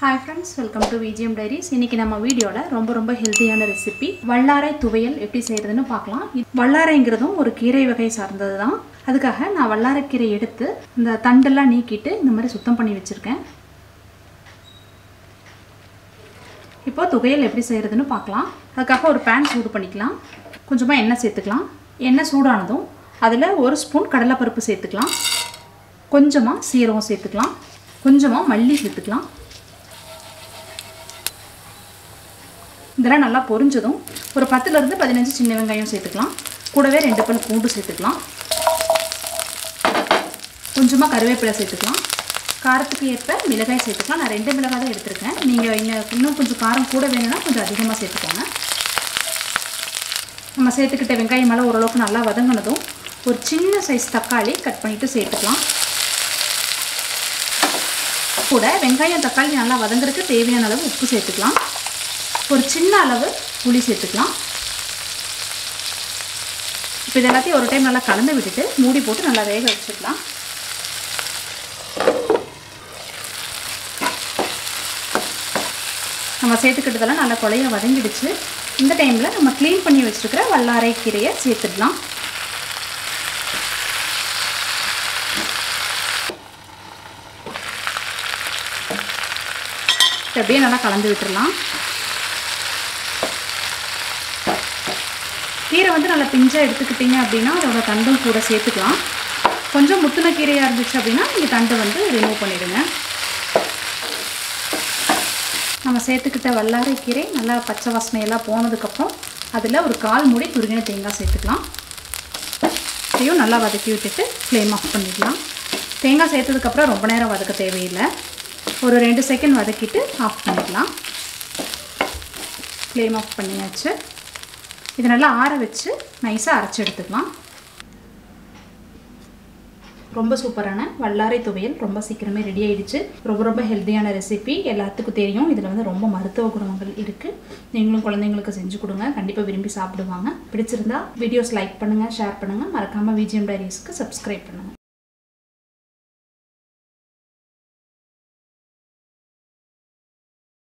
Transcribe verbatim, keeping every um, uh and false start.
Hi friends, welcome to V G M Diaries. இன்னைக்கு நம்ம வீடியோல ரொம்ப ரொம்ப ஹெல்தியான ரெசிபி வல்லாரை துவையல் எப்படி செய்யறதுன்னு பார்க்கலாம். வல்லாரைங்கிறதும் ஒரு கீரை வகை சார்ந்தது தான். அதுக்காக நான் வல்லாரை கீரை எடுத்து இந்த தண்டெல்லாம் நீக்கிட்டு இந்த மாதிரி சுத்தம் பண்ணி வச்சிருக்கேன். இப்போ துவையல் எப்படி செய்யறதுன்னு பார்க்கலாம். அதுக்காக ஒரு pan சூடு பண்ணிக்கலாம். கொஞ்சமா எண்ணெய் சேர்த்துக்கலாம். எண்ணெய் சூடானதும் அதில் ஒரு ஸ்பூன் கடலைப்பருப்பு சேர்த்துக்கலாம். கொஞ்சமா சீரகம் சேர்த்துக்கலாம். கொஞ்சமா மல்லி சேர்த்துக்கலாம். இதெல்லாம் நல்லா பொரிஞ்சதும் ஒரு பத்துல இருந்து பதினைந்து சின்ன வெங்காயம் சேர்த்துக்கலாம். கூடவே ரெண்டு பல் பூண்டு சேர்த்துக்கலாம். கொஞ்சமா கறிவேப்பிலை சேர்த்துக்கலாம். காரத்துக்கு ஏற்ப மிளகாய் சேர்த்துக்கலாம். நான் ரெண்டு மிளகாய் தான் எடுத்துருக்கேன். நீங்கள் இன்னும் கொஞ்சம் காரம் கூட வேணும்னா கொஞ்சம் அதிகமாக சேர்த்துக்கோங்க. நம்ம சேர்த்துக்கிட்ட வெங்காயம் மேலே ஓரளவுக்கு நல்லா வதங்கினதும் ஒரு சின்ன சைஸ் தக்காளி கட் பண்ணிவிட்டு சேர்த்துக்கலாம். கூட வெங்காயம் தக்காளி நல்லா வதங்குறதுக்கு தேவையான அளவு உப்பு சேர்த்துக்கலாம். ஒரு சின்ன அளவு புளி சேர்த்துக்கலாம். இப்போ இது எல்லாத்தையும் ஒரு டைம் நல்லா கலந்து விட்டுட்டு மூடி போட்டு நல்லா வேக வச்சுக்கலாம். நம்ம சேர்த்துக்கிட்டதெல்லாம் நல்லா கொலைய வதங்கிடுச்சு. இந்த டைமில் நம்ம க்ளீன் பண்ணி வச்சுருக்கிற வல்லாரை கீரையை சேர்த்துடலாம். அப்படியே நல்லா கலந்து விட்டுடலாம். கீரை வந்து நல்லா பிஞ்சாக எடுத்துக்கிட்டிங்க அப்படின்னா அதோட தண்டும் கூட சேர்த்துக்கலாம். கொஞ்சம் முத்துன கீரையாக இருந்துச்சு அப்படின்னா நீங்கள் தண்டை வந்து ரிமூவ் பண்ணிவிடுங்க. நம்ம சேர்த்துக்கிட்ட வல்லாரை கீரை நல்லா பச்சை வாசனையெல்லாம் போனதுக்கப்புறம் அதில் ஒரு கால் மூடி துருகின தேங்காய் சேர்த்துக்கலாம். இதையும் நல்லா வதக்கி விட்டுட்டு ஃப்ளேம் ஆஃப் பண்ணிடலாம். தேங்காய் சேர்த்ததுக்கப்புறம் ரொம்ப நேரம் வதக்க தேவையில்லை. ஒரு ரெண்டு செகண்ட் வதக்கிட்டு ஆஃப் பண்ணிடலாம். ஃப்ளேம் ஆஃப் பண்ணியாச்சு. இது நல்லா ஆற வச்சு நைஸாக அரைச்சி எடுத்துக்கலாம். ரொம்ப சூப்பரான வல்லாரை துவையல் ரொம்ப சீக்கிரமே ரெடி ஆகிடுச்சு. ரொம்ப ரொம்ப ஹெல்த்தியான ரெசிபி, எல்லாத்துக்கும் தெரியும். இதில் வந்து ரொம்ப மருத்துவ குணங்கள் இருக்குது. நீங்களும் குழந்தைங்களுக்கு செஞ்சு கொடுங்க, கண்டிப்பாக விரும்பி சாப்பிடுவாங்க. பிடிச்சிருந்தா வீடியோஸ் லைக் பண்ணுங்கள், ஷேர் பண்ணுங்கள். மறக்காமல் V G M Diariesக்கு சப்ஸ்கிரைப் பண்ணுங்கள்.